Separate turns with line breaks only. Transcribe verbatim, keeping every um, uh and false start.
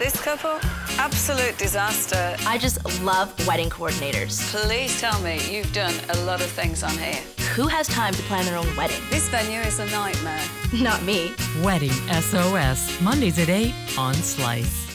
This couple, absolute disaster.
I just love wedding coordinators.
Please tell me you've done a lot of things on here.
Who has time to plan their own wedding?
This venue is a nightmare.
Not me.
Wedding S O S, Mondays at eight on Slice.